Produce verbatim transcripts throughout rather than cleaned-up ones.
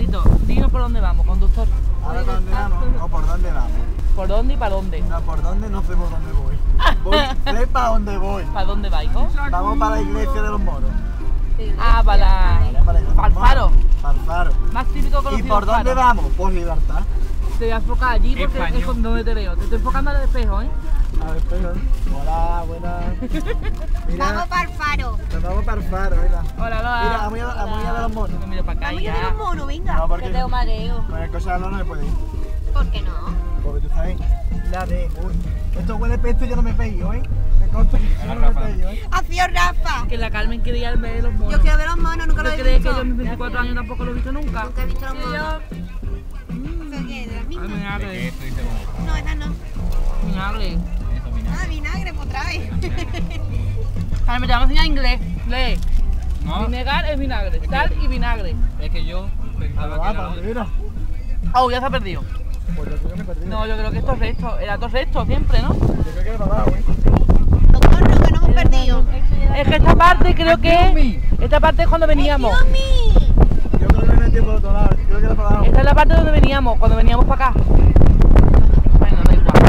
Carlito, dinos por dónde vamos, conductor. ¿Ahora por dónde vamos? ¿O por dónde vamos? ¿Por dónde y para dónde? No, por dónde no sé por dónde voy. Voy, sé para dónde voy. ¿Para dónde vais, hijo? Vamos para la iglesia de los moros. Ah, para la... Para la Para el faro. Para el faro. Más típico ¿Y conocido. por dónde faro. vamos? Por Libertad. Te voy a enfocar allí porque Español. es con donde te veo. Te estoy enfocando al espejo, ¿eh? A ver, espera. Hola, buenas. Mira, Vamos para el faro. nos vamos para el faro, mira. Hola, hola. Mira, vamos a, vamos a ver los monos. Me miro para acá Vamos y a ver ya. los monos, venga. No, porque Que tengo mareo. con el coche de no me puede ir. ¿Por qué no? Porque tú sabes, la de... Uy, esto huele pesto y yo no me pego, ¿eh? Me consta que yo no me pego, ¿eh? ¡Ha sido Rafa! Que la Carmen quería ver de los monos. Yo quiero ver los monos, nunca ¿Tú los he crees que visto. yo en mis veinticuatro años tampoco lo he visto nunca? Nunca he visto los Sí, monos. yo- ¿Pero qué? ¿De las Ay, mismas? vinagre. Esto dice bueno. No, esas no. Vinagre. Eso, mira. Ah, vinagre, pues otra vez. Carmen, te vamos a enseñar inglés. Lee. No, Vinegar es vinagre. Sal y vinagre. es que yo pensaba que Ah, era para lo mira. Oh, ya se ha perdido. Pues yo creo que me perdí. No, yo creo que esto es recto. Era todo recto siempre, ¿no? Yo creo que era para abajo, ¿eh? Socorro, que no hemos perdido. Es que esta parte creo que... Esta parte es cuando veníamos. ¡Dios mío! Yo creo que me metí por otro lado. Creo que era para abajo. Esta es la parte donde veníamos, cuando veníamos para acá. Bueno, da igual.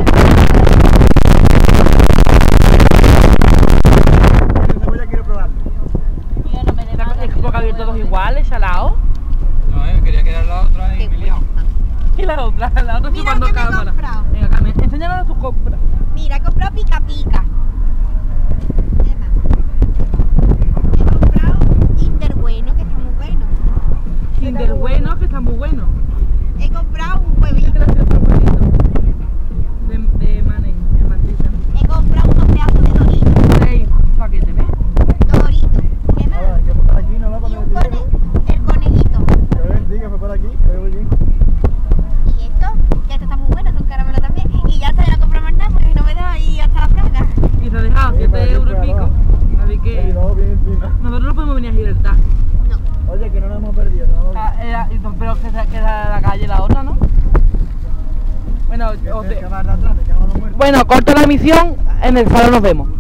Esta cebolla quiero probarla. Yo no me Esta- Es porque había todos iguales, chalao. No, eh, quería que era la otra y me he liado. Y la otra, la otra Mira chupando lo que me he cámara. comprado. Venga, Carmen, enséñanos tus compras. Mira, he comprado pica pica. ¿Qué más? He comprado Kinder Bueno, que está muy bueno. Kinder bueno, que está muy bueno. He comprado un huevito. Gracias por el huevito. De, de manen, de mantita, ¿no? He comprado unos pedazos de Doritos. Seis paquetes, ¿ves? Doritos. ¿Qué más? Ah, que fue por aquí, no, no, Y para un el cone el conejito. Que bendiga, fue por aquí, que voy bien. Y esto, que esto está muy bueno, son caramelos también. Y ya está, ya no compro más nada, porque no me da ahí hasta la plaga. Y se ha dejado Sí, para siete que euros y fuera, pico. ¿no? Así Y que no, bien encima. nosotros no podemos venir a Gibraltar. No. Oye, que no nos hemos perdido, ¿no? Ah, era- y- pero que esa- que era la calle la otra, ¿no? Bueno, Que os se de- acabar la atrás, que quedamos muertos. bueno, corto la emisión, en el faro nos vemos.